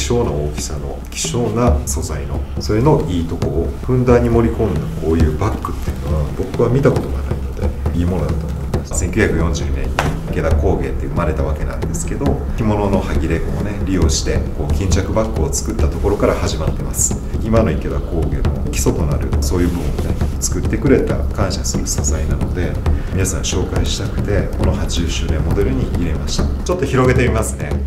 小な大きさの希少な素材のそれのいいとこをふんだんに盛り込んだこういうバッグっていうのは僕は見たことがないのでいいものだと思います。1942年に池田工芸って生まれたわけなんですけど、着物の端切れをね利用してこう巾着バッグを作ったところから始まってます。今の池田工芸の基礎となるそういう部分をね作ってくれた感謝する素材なので皆さん紹介したくてこの80周年モデルに入れました。ちょっと広げてみますね。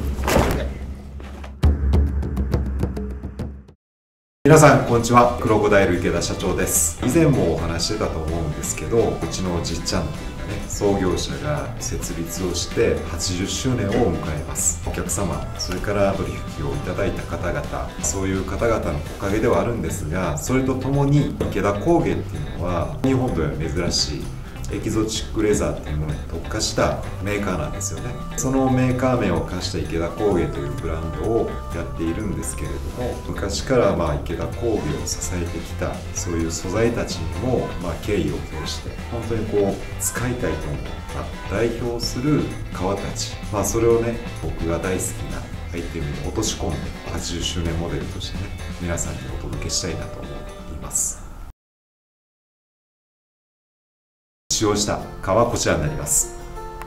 皆さんこんにちは、クロコダイル池田社長です。以前もお話してたと思うんですけど、うちのじっちゃんっていうかね創業者が設立をして80周年を迎えます。お客様、それから取引をいただいた方々、そういう方々のおかげではあるんですが、それとともに池田工芸っていうのは日本では珍しいエキゾチックレザーっていうものに特化したメーカーなんですよね。そのメーカー名を貸した池田工芸というブランドをやっているんですけれども、昔から池田工芸を支えてきたそういう素材たちにも敬意を表して本当にこう使いたいと思った代表する革たち、それをね僕が大好きなアイテムに落とし込んで80周年モデルとしてね皆さんにお届けしたいなと思っています。使用した革はこちらになります。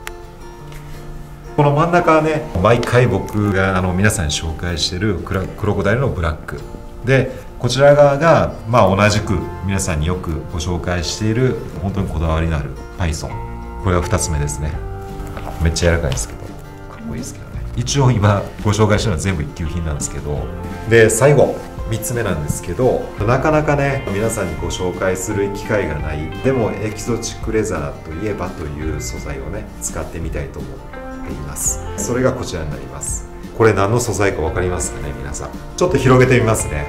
この真ん中はね毎回僕が皆さんに紹介しているクロコダイルのブラックで、こちら側が同じく皆さんによくご紹介している本当にこだわりのあるパイソン、これが2つ目ですね。めっちゃ柔らかいですけどかっこいいですけどね。一応今ご紹介してるのは全部一級品なんですけど、で最後3つ目なんですけど、なかなかね皆さんにご紹介する機会がない、でもエキゾチックレザーといえばという素材をね使ってみたいと思っています。それがこちらになります。これ何の素材か分かりますかね皆さん。ちょっと広げてみますね。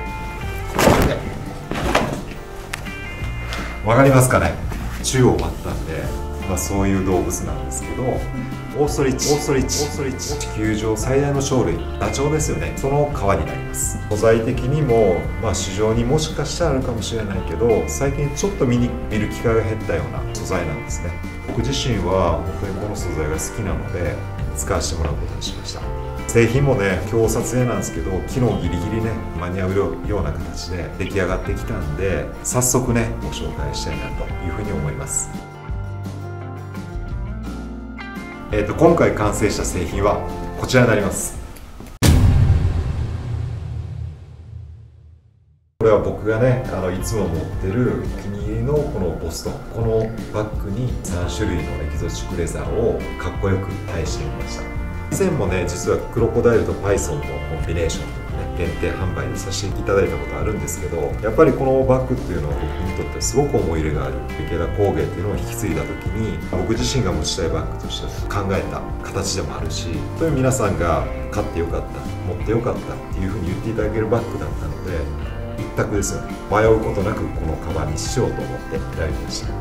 分かりますかね。宙を舞ったんで、そういう動物なんですけど、オーストリッチ地球上最大の鳥類ダチョウですよね。その皮になります。素材的にも市場にもしかしたらあるかもしれないけど、最近ちょっと見る機会が減ったような素材なんですね。僕自身は本当にこの素材が好きなので使わせてもらうことにしました。製品もね今日撮影なんですけど、昨日ギリギリね間に合うような形で出来上がってきたんで、早速ねご紹介したいなというふうに思います。今回完成した製品はこちらになります。これは僕がねいつも持ってるお気に入りのこのボストン、このバッグに3種類のエキゾチックレザーをかっこよく対してみました。以前もね実はクロコダイルとパイソンのコンビネーションとかね限定販売でさせていただいたことあるんですけど、やっぱりこのバッグっていうのは僕にとってすごく思い入れがある池田工芸っていうのを引き継いだ時に僕自身が持ちたいバッグとして考えた形でもあるし、そういう皆さんが買ってよかった、持ってよかったっていうふうに言っていただけるバッグだったので一択ですよね。迷うことなくこのカバンにしようと思って選びました。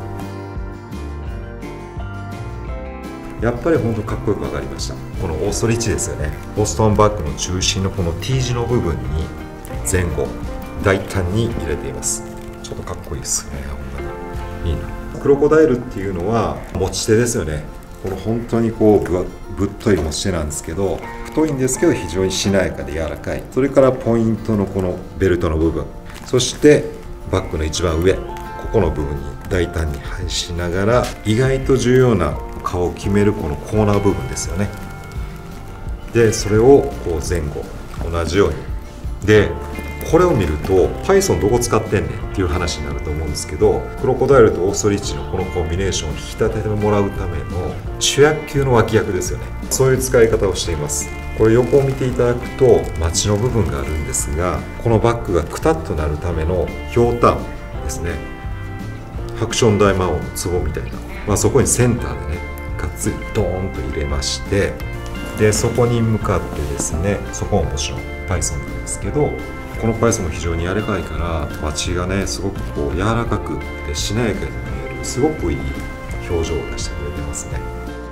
やっぱり本当かっこよく分かりました。このオーストリッチですよね。ボストンバッグの中心のこの T 字の部分に前後大胆に入れています。ちょっとかっこいいですね。ほんまにいいな。クロコダイルっていうのは持ち手ですよね。この本当にこうぶっとい持ち手なんですけど、太いんですけど非常にしなやかで柔らかい。それからポイントのこのベルトの部分、そしてバッグの一番上ここの部分に大胆に配しながら、意外と重要な顔を決めるこのコーナー部分ですよね。でそれをこう前後同じようにで、これを見るとパイソンどこ使ってんねんっていう話になると思うんですけど、クロコダイルとオーストリッチのこのコンビネーションを引き立ててもらうための主役級の脇役ですよね。そういう使い方をしています。これ横を見ていただくとマチの部分があるんですが、このバッグがクタッとなるためのひょうたんですね。ハクション大魔王の壺みたいな、そこにセンターでねがっつりドーンと入れまして、でそこに向かってですね、そこももちろんパイソンなんですけど、このパイソンも非常に柔らかいからマチがねすごくこう柔らかくてしなやかに見える、すごくいい表情を出してくれてますね。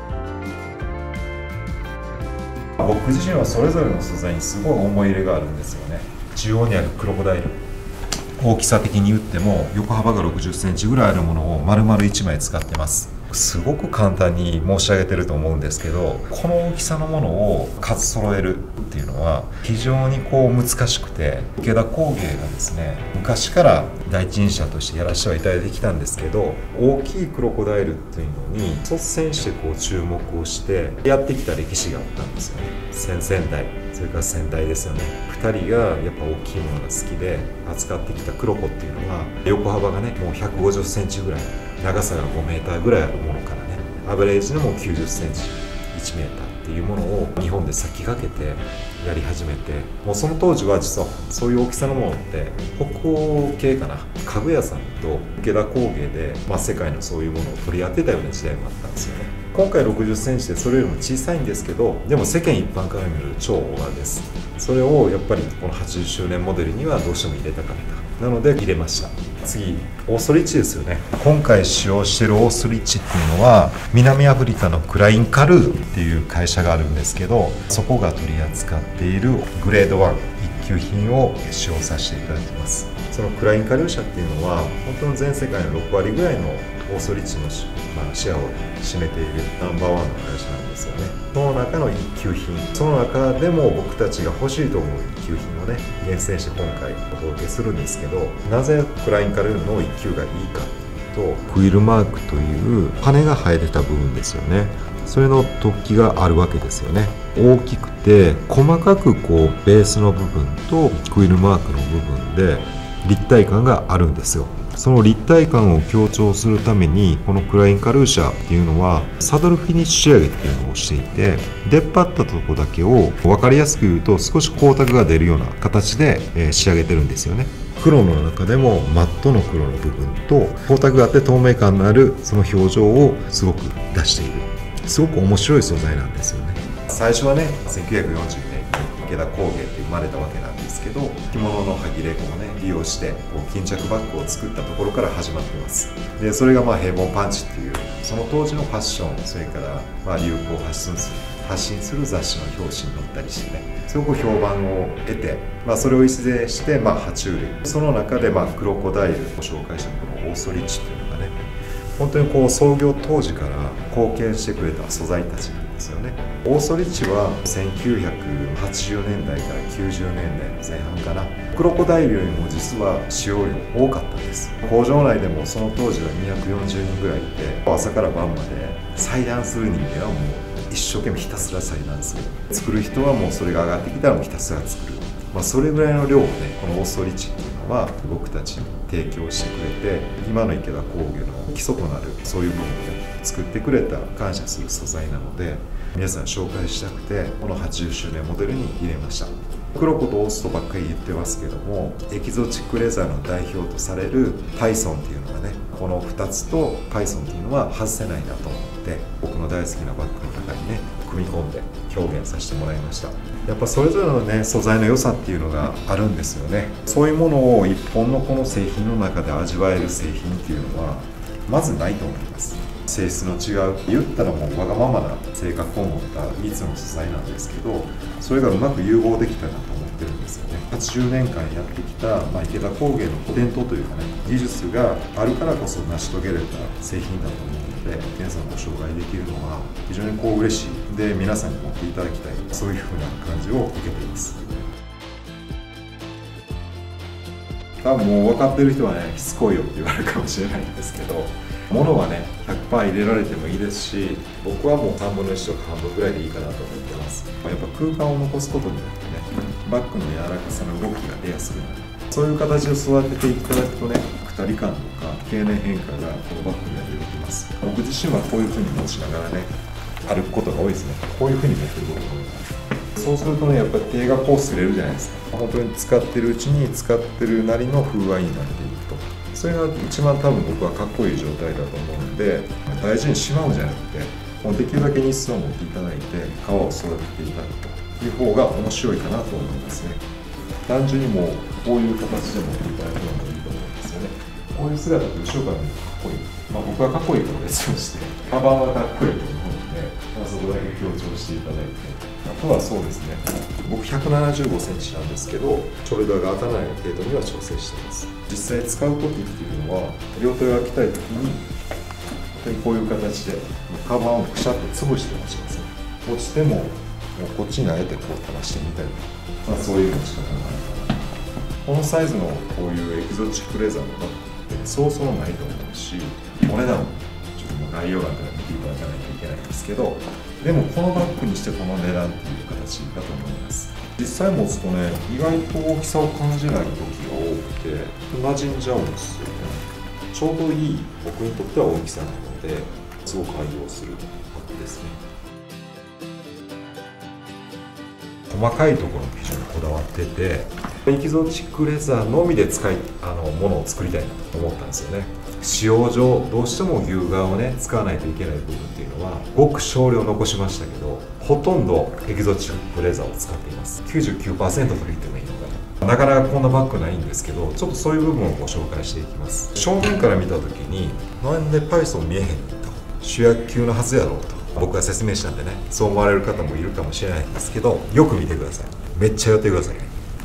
僕自身はそれぞれの素材にすごい思い入れがあるんですよね。中央にあるクロコダイル、大きさ的に言っても横幅が60センチぐらいあるものを丸々1枚使ってます。 すごく簡単に申し上げてると思うんですけど、この大きさのものを数揃えるっていうのは非常に難しくて、池田工芸がですね、昔から第一人者としてやらせてはいただいてきたんですけど、大きいクロコダイルっていうのに率先して注目をしてやってきた歴史があったんですよね。先々代、それから先代ですよね。2人がやっぱ大きいものが好きで扱ってきたクロコっていうのは、横幅がねもう150センチぐらい、長さが5メーターぐらいあるものからね、アベレージでも90センチ、1メーターっていうものを日本で先駆けてやり始めて、もうその当時は実はそういう大きさのものって北欧系かな、家具屋さんと池田工芸で、世界のそういうものを取り当てたような時代もあったんですよね。今回60センチでそれよりも小さいんですけど、でも世間一般から見る超大柄です。それをやっぱりこの80周年モデルにはどうしても入れたかったなので入れました。次、オーストリッチですよね。今回使用しているオーストリッチっていうのは、南アフリカのクラインカルーっていう会社があるんですけど、そこが取り扱っているグレード1一級品を使用させていただきます。そのクラインカルー社っていうのは本当の全世界の6割ぐらいのオーストリッチのシェアを占めているナンバーワンの会社なんですよね。その中の一級品、その中でも僕たちが欲しいと思う一級品をね厳選して今回お届けするんですけど、なぜクラインカルーの一級がいいかと、クイルマークという羽が生えてた部分ですよね。それの突起があるわけですよね。大きくて細かくベースの部分とクイルマークの部分で立体感があるんですよ。その立体感を強調するために、このクラインカルー社っていうのはサドルフィニッシュ仕上げっていうのをしていて、出っ張ったとこだけを分かりやすく言うと少し光沢が出るような形で仕上げてるんですよね。黒の中でもマットの黒の部分と光沢があって透明感のあるその表情をすごく出している、すごく面白い素材なんですよね。最初はね1940年に池田工芸って生まれたわけなんですけど、着物の端切れをね利用して巾着バッグを作ったところから始まってます。でそれが平凡パンチっていうその当時のファッション、それから流行を発信する雑誌の表紙に載ったりしてね、すごく評判を得て、それを一例して爬虫類、その中でクロコダイルを紹介したこのオーストリッチっていうのがね、本当に創業当時から貢献してくれた素材たちなんですよね。オーストリッチは1980年代から90年代の前半かな、クロコダイルよりも実は使用量多かったんです。工場内でもその当時は240人ぐらいいて、朝から晩まで裁断する人間はもう一生懸命ひたすら裁断する、作る人はもうそれが上がってきたらもうひたすら作る、それぐらいの量をねこのオーストリッチっていうのは僕たちに提供してくれて、今の池田工芸の基礎となるそういう部分をね作ってくれた感謝する素材なので、皆さん紹介したくてこの80周年モデルに入れました。クロコとオーストばっかり言ってますけども、エキゾチックレザーの代表とされるパイソンっていうのがね、この2つとパイソンっていうのは外せないなと思って、僕の大好きなバッグの中にね組み込んで表現させてもらいました。やっぱそれぞれのね素材の良さっていうのがあるんですよね。そういうものを一本のこの製品の中で味わえる製品っていうのはまずないと思います。性質の違う、言ったらもうわがままな性格を持った3つの素材なんですけど、それがうまく融合できたなと思ってるんですよね。80年間やってきた、池田工芸の伝統というかね、技術があるからこそ成し遂げれた製品だと思うので、皆さんご紹介できるのは非常に嬉しいで、皆さんに持っていただきたい、そういうふうな感じを受けています。多分もう分かってる人はねしつこいよって言われるかもしれないんですけど、物はね 100% 入れられてもいいですし、僕はもう3分の1とか半分ぐらいでいいかなと思ってます。やっぱ空間を残すことによってね、バッグの柔らかさの動きが出やすくなる、そういう形を育てていただくとね、くたり感とか経年変化がこのバッグには出てきます。僕自身はこういう風に持ちながらね歩くことが多いですね。こういう風に持ってることが多い。そうするとね、やっぱり手が擦れるじゃないですか。本当に使ってるうちに使ってるなりの風合いになっていくと、それが一番多分僕はかっこいい状態だと思うので、大事にしまうんじゃなくて、もうできるだけ日数を持っていただいて皮を育てていただくという方が面白いかなと思いますね。単純にもうこういう形で持っていただくのもいいと思うんですよね。こういう姿って後ろから見るとかっこいい、僕はかっこいいと別としてカバンはかっこいいと思うので、そこだけ強調していただいて、あとはそうですね、僕175センチなんですけど、ショルダーが当たらない程度には調整しています。実際使う時っていうのは、両手を開きたい時にでこういう形でカバンをくしゃっと潰して持ちますね。落ちてももうこっちにあえてこう垂らしてみたりとか、そういう持ち方があるかな。このサイズのこういうエキゾチックレザーのバッグってそうそうないと思うし、お値段ちょっともう概要欄から見ていただかないといけないんですけど、でもこのバッグにしてこの値段っていう形だと思います。実際持つとね、意外と大きさを感じない時が多くて馴染んじゃうんですよね。ちょうどいい僕にとっては大きさなので、すごく愛用するバッグですね。細かいところも非常にこだわってて、エキゾチックレザーのみでものを作りたいなと思ったんですよね。使用上どうしても牛革をね使わないといけない部分っていうのはごく少量残しましたけど、ほとんどエキゾチックレザーを使っています。 99% と言ってもいいのかな。なかなかこんなバッグないんですけど、ちょっとそういう部分をご紹介していきます。正面から見た時になんでパイソン見えへんのと、主役級のはずやろうと僕が説明したんでね、そう思われる方もいるかもしれないんですけど、よく見てください。めっちゃ寄ってくださいね。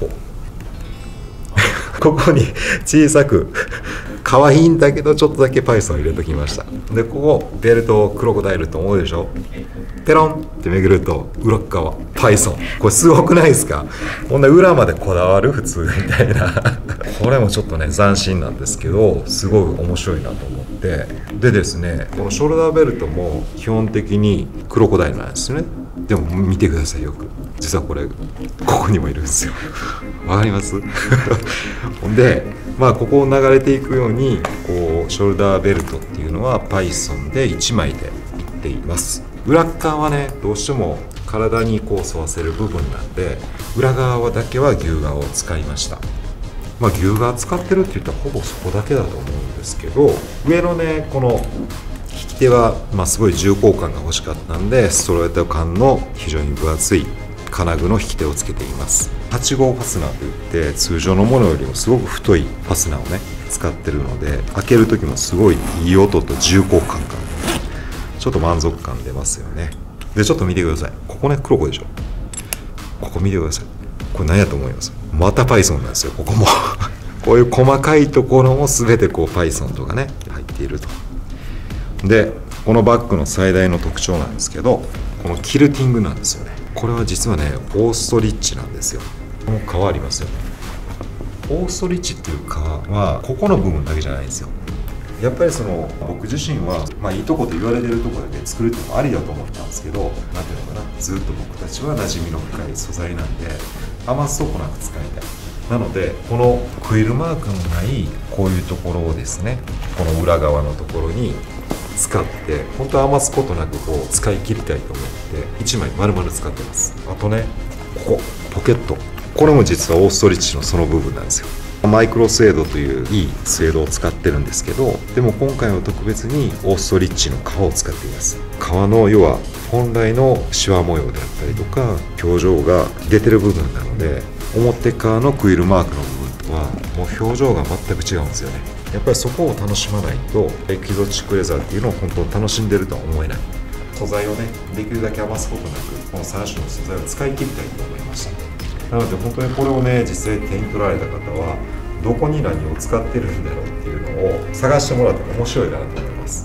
ここに小さく可愛いんだけどちょっとだけパイソン入れときました。でここベルトクロコダイルと思うでしょ。ペロンってめぐると裏側パイソン。これすごくないですか。こんな裏までこだわる普通みたいなこれもちょっとね斬新なんですけど、すごい面白いなと思って。でですね、このショルダーベルトも基本的にクロコダイルなんですよね。でも見てくださいよく、実はこれここにもいるんですよわかりますほんでここを流れていくようにこうショルダーベルトっていうのはパイソンで1枚でいっています。裏側はねどうしても体にこう沿わせる部分なんで、裏側だけは牛革を使いました。牛革使ってるって言ったらほぼそこだけだと思うんですけど、上のねこの引き手はすごい重厚感が欲しかったんで、ストレート感の非常に分厚い金具の引き手をつけています。8号ファスナーといって、通常のものよりもすごく太いファスナーをね使ってるので、開ける時もすごいいい音と重厚感がちょっと満足感出ますよね。でちょっと見てください。ここね黒子でしょ。ここ見てください。これ何やと思います？またパイソンなんですよ。ここもこういう細かいところも全てこうパイソンとかね入っていると。でこのバッグの最大の特徴なんですけど、このキルティングなんですよね。これは実はねオーストリッチなんですよ。この革ありますよね。オーストリッチっていう革はここの部分だけじゃないんですよ。やっぱり僕自身はいいとこと言われてるところで作るっていうのもありだと思ったんですけど、なんていうのかな、ずっと僕たちは馴染みの深い素材なんで余すとこなく使いたい。なのでこのクイルマークのないこういうところをですね、この裏側のところに使って本当は余すことなくこう使い切りたいと思って1枚丸々使ってます。あとねここポケット、これも実はオーストリッチのその部分なんですよ。マイクロスエードといういいスエードを使ってるんですけど、でも今回は特別にオーストリッチの革を使っています。革の要は本来のシワ模様であったりとか表情が出てる部分なので、表側のクイルマークの部分とはもう表情が全く違うんですよね。やっぱりそこを楽しまないとエキゾチックレザーっていうのを本当に楽しんでるとは思えない。素材をねできるだけ余すことなくこの3種の素材を使い切りたいと思いました。なので本当にこれをね実際手に取られた方はどこに何を使ってるんだろうっていうのを探してもらって面白いかなと思います。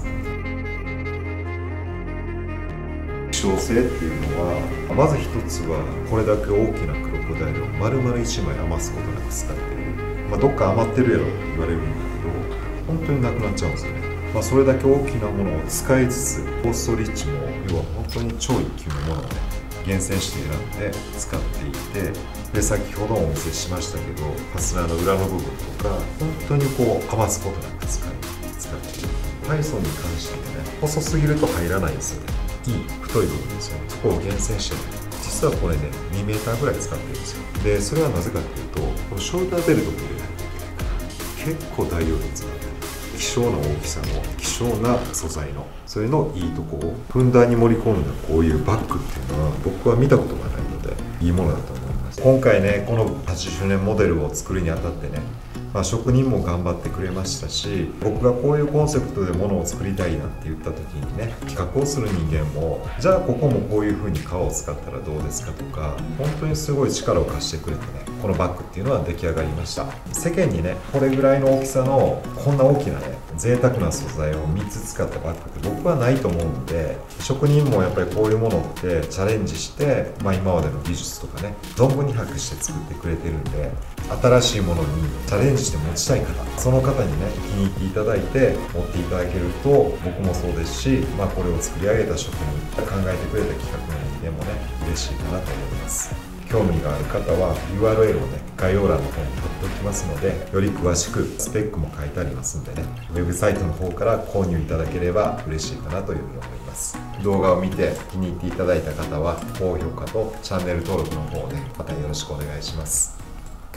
希少性っていうのはまず一つはこれだけ大きなクロコダイルを丸々1枚余すことなく使ってる。どっか余ってるやろって言われるんだけど本当になくなっちゃうんですよね。それだけ大きなものを使いつつオーストリッチも要は本当に超一級のものをね厳選して選んで使っていて、で先ほどお見せしましたけどファスナーの裏の部分とか本当にこう余すことなく使っている。パイソンに関してはね細すぎると入らないんですよね。いい太い部分ですよね。そこを厳選して実はこれね 2m ぐらい使ってるんですよ。でそれはなぜかっていうとこのショルダーベルトっていうね結構大容量に使ってる希少な大きさの希少な素材のそれのいいとこをふんだんに盛り込んだこういうバッグっていうのは僕は見たことがないのでいいものだと思います。今回ねこの80年モデルを作るにあたってね職人も頑張ってくれましたし、僕がこういうコンセプトで物を作りたいなって言った時にね、企画をする人間もじゃあここもこういう風に革を使ったらどうですかとか、本当にすごい力を貸してくれてね、このバッグっていうのは出来上がりました。世間にねこれぐらいの大きさのこんな大きなね贅沢な素材を3つ使ったバッグって僕はないと思うんで、職人もやっぱりこういうものってチャレンジして、今までの技術とかね存分に発揮して作ってくれてるんで、新しいものにチャレンジして持ちたい方、その方にね気に入っていただいて持っていただけると、僕もそうですし、これを作り上げた職人、考えてくれた企画の人間もね嬉しいかなと思います。興味がある方は URL をね概要欄の方に貼っておきますので、より詳しくスペックも書いてありますんでね、ウェブサイトの方から購入いただければ嬉しいかなというふうに思います。動画を見て気に入っていただいた方は高評価とチャンネル登録の方をねまたよろしくお願いします。